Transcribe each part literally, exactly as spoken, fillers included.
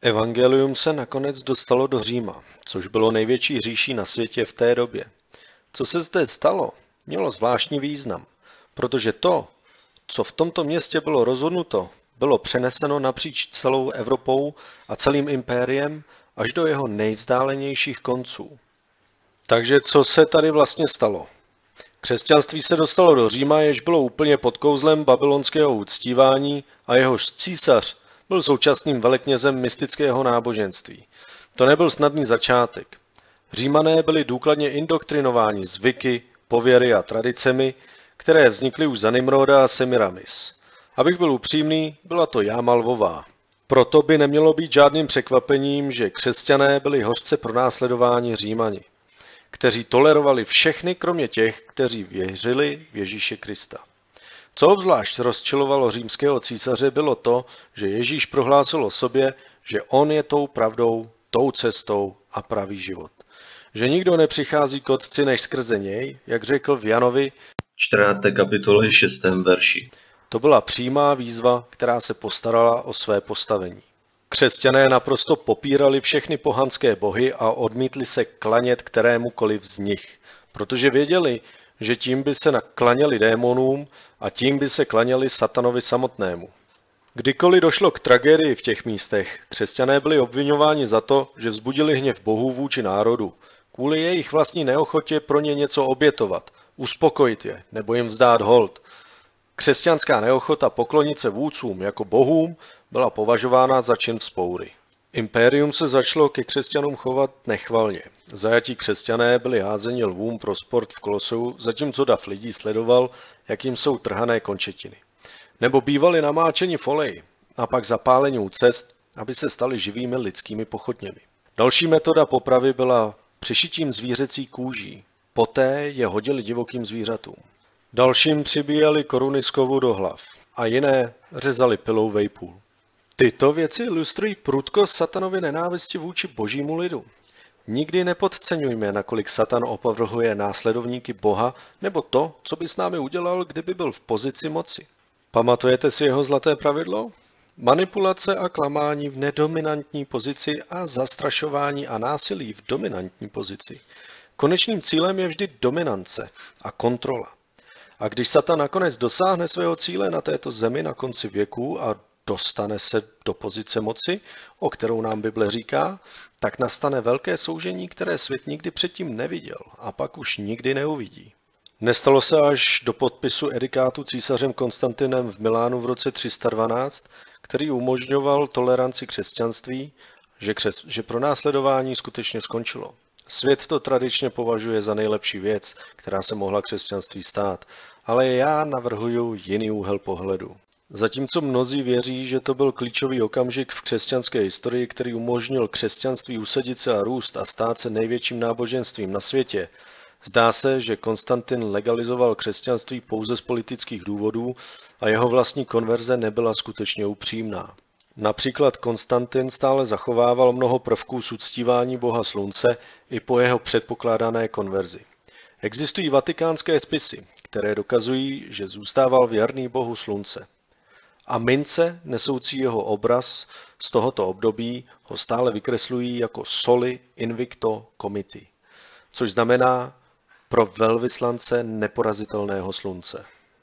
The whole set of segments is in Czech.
Evangelium se nakonec dostalo do Říma, což bylo největší říší na světě v té době. Co se zde stalo, mělo zvláštní význam, protože to, co v tomto městě bylo rozhodnuto, bylo přeneseno napříč celou Evropou a celým impériem až do jeho nejvzdálenějších konců. Takže co se tady vlastně stalo? Křesťanství se dostalo do Říma, jež bylo úplně pod kouzlem babylonského uctívání a jehož císař byl současným veleknězem mystického náboženství. To nebyl snadný začátek. Římané byli důkladně indoktrinováni zvyky, pověry a tradicemi, které vznikly už za Nimroda a Semiramis. Abych byl upřímný, byla to jáma lvová. Proto by nemělo být žádným překvapením, že křesťané byli hořce pronásledováni Římani, kteří tolerovali všechny, kromě těch, kteří věřili v Ježíše Krista. Co obzvlášť rozčilovalo římského císaře, bylo to, že Ježíš prohlásil o sobě, že on je tou pravdou, tou cestou a pravý život. Že nikdo nepřichází k Otci než skrze něj, jak řekl v Janovi čtrnácté kapitole šestém verši. To byla přímá výzva, která se postarala o své postavení. Křesťané naprosto popírali všechny pohanské bohy a odmítli se klanět kterémukoliv z nich, protože věděli, že tím by se naklaněli démonům a tím by se klaněli satanovi samotnému. Kdykoliv došlo k tragédii v těch místech, křesťané byli obvinováni za to, že vzbudili hněv bohů vůči národu, kvůli jejich vlastní neochotě pro ně něco obětovat, uspokojit je nebo jim vzdát hold. Křesťanská neochota poklonit se vůdcům jako bohům byla považována za čin vzpoury. Impérium se začalo ke křesťanům chovat nechvalně. Zajatí křesťané byli házeni lvům pro sport v Koloseu, zatímco dav lidí sledoval, jak jim jsou trhané končetiny. Nebo bývali namáčeni v oleji a pak zapáleni u cest, aby se stali živými lidskými pochodněmi. Další metoda popravy byla přišitím zvířecí kůží. Poté je hodili divokým zvířatům. Dalším přibíjeli koruny z kovu do hlav a jiné řezali pilou vejpůl. Tyto věci ilustrují prudkost satanovy nenávisti vůči božímu lidu. Nikdy nepodceňujme, nakolik Satan opovrhuje následovníky Boha, nebo to, co by s námi udělal, kdyby byl v pozici moci. Pamatujete si jeho zlaté pravidlo? Manipulace a klamání v nedominantní pozici a zastrašování a násilí v dominantní pozici. Konečným cílem je vždy dominance a kontrola. A když Satan nakonec dosáhne svého cíle na této zemi na konci věku a dostane se do pozice moci, o kterou nám Bible říká, tak nastane velké soužení, které svět nikdy předtím neviděl a pak už nikdy neuvidí. Nestalo se až do podpisu edikátu císařem Konstantinem v Milánu v roce tři sta dvanáct, který umožňoval toleranci křesťanství, že, křes, že pronásledování skutečně skončilo. Svět to tradičně považuje za nejlepší věc, která se mohla křesťanství stát, ale já navrhuju jiný úhel pohledu. Zatímco mnozí věří, že to byl klíčový okamžik v křesťanské historii, který umožnil křesťanství usadit se a růst a stát se největším náboženstvím na světě, zdá se, že Konstantin legalizoval křesťanství pouze z politických důvodů a jeho vlastní konverze nebyla skutečně upřímná. Například Konstantin stále zachovával mnoho prvků z uctívání boha slunce i po jeho předpokládané konverzi. Existují vatikánské spisy, které dokazují, že zůstával věrný bohu slunce. A mince nesoucí jeho obraz z tohoto období ho stále vykreslují jako soli invicto comiti, což znamená pro velvyslance neporazitelného slunce.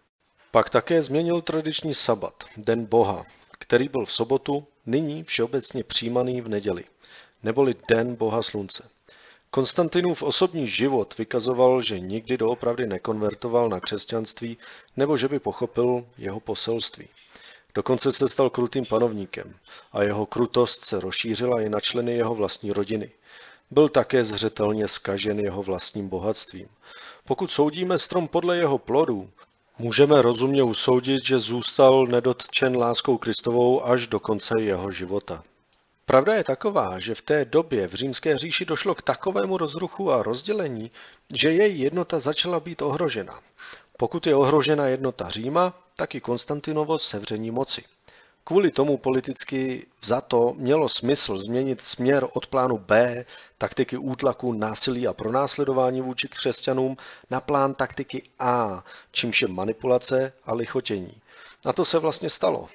Pak také změnil tradiční sabat, den boha, který byl v sobotu, nyní všeobecně přijímaný v neděli, neboli den boha slunce. Konstantinův osobní život vykazoval, že nikdy doopravdy nekonvertoval na křesťanství nebo že by pochopil jeho poselství. Dokonce se stal krutým panovníkem a jeho krutost se rozšířila i na členy jeho vlastní rodiny. Byl také zřetelně zkažen jeho vlastním bohatstvím. Pokud soudíme strom podle jeho plodů, můžeme rozumně usoudit, že zůstal nedotčen láskou Kristovou až do konce jeho života. Pravda je taková, že v té době v římské říši došlo k takovému rozruchu a rozdělení, že její jednota začala být ohrožena. Pokud je ohrožena jednota Říma, tak i Konstantinovo sevření moci. Kvůli tomu politicky vzato mělo smysl změnit směr od plánu B, taktiky útlaku, násilí a pronásledování vůči křesťanům, na plán taktiky A, čímž je manipulace a lichotění. A to se vlastně stalo.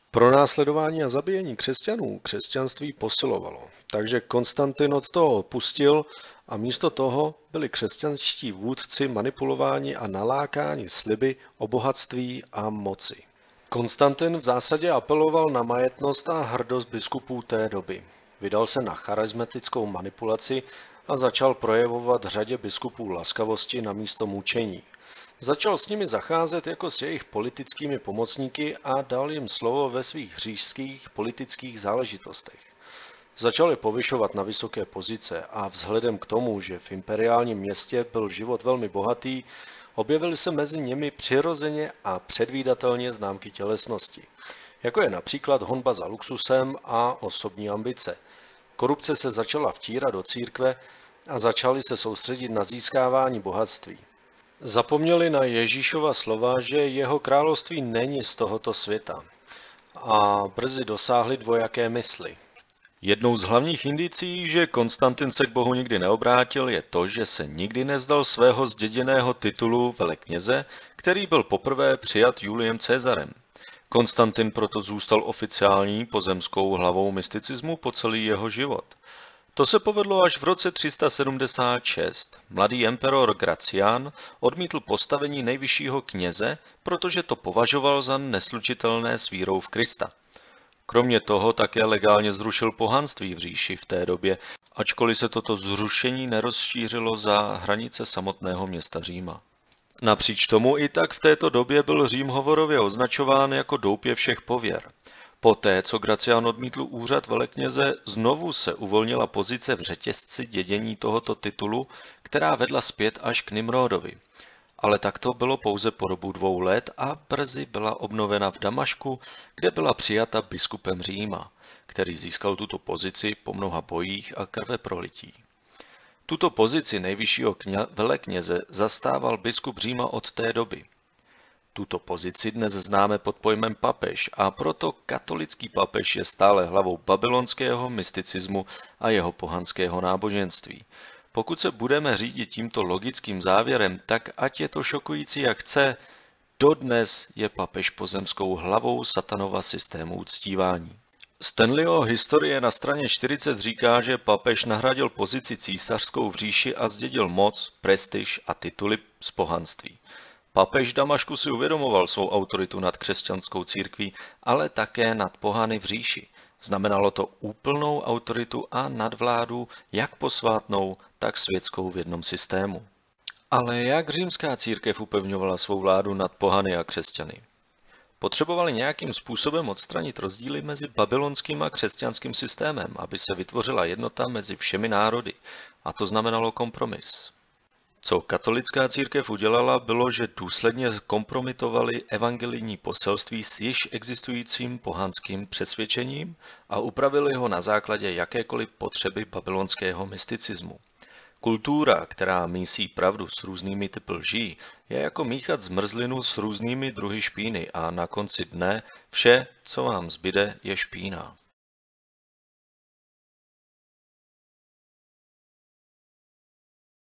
Pro následování a zabíjení křesťanů křesťanství posilovalo, takže Konstantin od toho opustil a místo toho byli křesťanští vůdci manipulováni a nalákáni sliby o bohatství a moci. Konstantin v zásadě apeloval na majetnost a hrdost biskupů té doby. Vydal se na charismatickou manipulaci a začal projevovat řadě biskupů laskavosti na místo mučení. Začal s nimi zacházet jako s jejich politickými pomocníky a dal jim slovo ve svých říšských politických záležitostech. Začal je povyšovat na vysoké pozice a vzhledem k tomu, že v imperiálním městě byl život velmi bohatý, objevily se mezi nimi přirozeně a předvídatelně známky tělesnosti, jako je například honba za luxusem a osobní ambice. Korupce se začala vtírat do církve a začali se soustředit na získávání bohatství. Zapomněli na Ježíšova slova, že jeho království není z tohoto světa a brzy dosáhli dvojaké mysli. Jednou z hlavních indicí, že Konstantin se k Bohu nikdy neobrátil, je to, že se nikdy nevzdal svého zděděného titulu velekněze, který byl poprvé přijat Juliem Cezarem. Konstantin proto zůstal oficiální pozemskou hlavou mysticismu po celý jeho život. To se povedlo až v roce tři sta sedmdesát šest. Mladý emperor Gracián odmítl postavení nejvyššího kněze, protože to považoval za neslučitelné s vírou v Krista. Kromě toho také legálně zrušil pohanství v říši v té době, ačkoliv se toto zrušení nerozšířilo za hranice samotného města Říma. Napříč tomu i tak v této době byl Řím hovorově označován jako doupě všech pověr. Poté, co Gracián odmítl úřad velekněze, znovu se uvolnila pozice v řetězci dědění tohoto titulu, která vedla zpět až k Nimrodovi. Ale tak to bylo pouze po dobu dvou let a brzy byla obnovena v Damašku, kde byla přijata biskupem Říma, který získal tuto pozici po mnoha bojích a krveprolití. Tuto pozici nejvyššího kně- velekněze zastával biskup Říma od té doby. Tuto pozici dnes známe pod pojmem papež a proto katolický papež je stále hlavou babylonského mysticismu a jeho pohanského náboženství. Pokud se budeme řídit tímto logickým závěrem, tak ať je to šokující jak chce, dodnes je papež pozemskou hlavou satanova systému uctívání. Stanleyho historie na straně čtyřicet říká, že papež nahradil pozici císařskou v říši a zdědil moc, prestiž a tituly z pohanství. Papež Damašku si uvědomoval svou autoritu nad křesťanskou církví, ale také nad pohany v říši. Znamenalo to úplnou autoritu a nadvládu jak posvátnou, tak světskou v jednom systému. Ale jak římská církev upevňovala svou vládu nad pohany a křesťany? Potřebovali nějakým způsobem odstranit rozdíly mezi babylonským a křesťanským systémem, aby se vytvořila jednota mezi všemi národy, a to znamenalo kompromis. Co katolická církev udělala, bylo, že důsledně kompromitovali evangelijní poselství s již existujícím pohanským přesvědčením a upravili ho na základě jakékoliv potřeby babylonského mysticismu. Kultura, která mísí pravdu s různými typy lží, je jako míchat zmrzlinu s různými druhy špíny a na konci dne vše, co vám zbyde, je špína.